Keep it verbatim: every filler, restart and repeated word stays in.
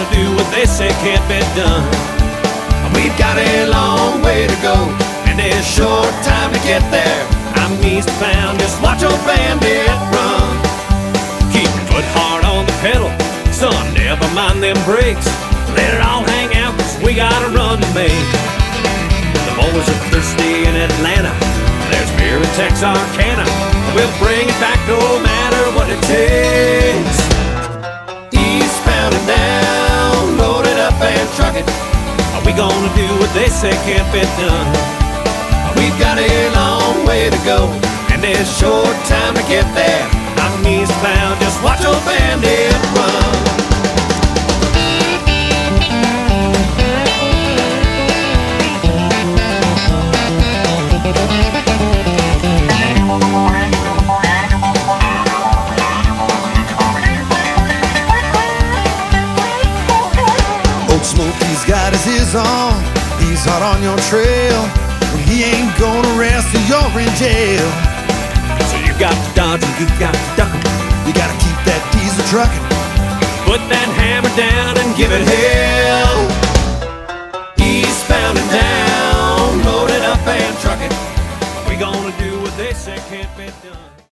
gonna do what they say can't be done. We've got a long way to go, and a short time to get there. I'm eastbound, just watch old Bandit run. Keep your foot hard on the pedal, son, never mind them brakes. Let it all hang out, cause we got a run to make. The boys are thirsty in Atlanta, there's beer in Texarkana. We'll bring it back no matter what it takes. Eastbound and down, load it up and truck it. Are we gonna do what they say can't be done? We've got a long way to go, and a short time to get there. I'm eastbound, just watch old Bandit run. Old Smokey's got his ears on, he's hot on your trail. He ain't gonna rest till you're in jail. So you got to dodge and you got to duck 'em. You gotta keep that diesel trucking. Put that hammer down and give it hell. Eastbound and down, load it up and truck it. We gonna do what they say can't be done.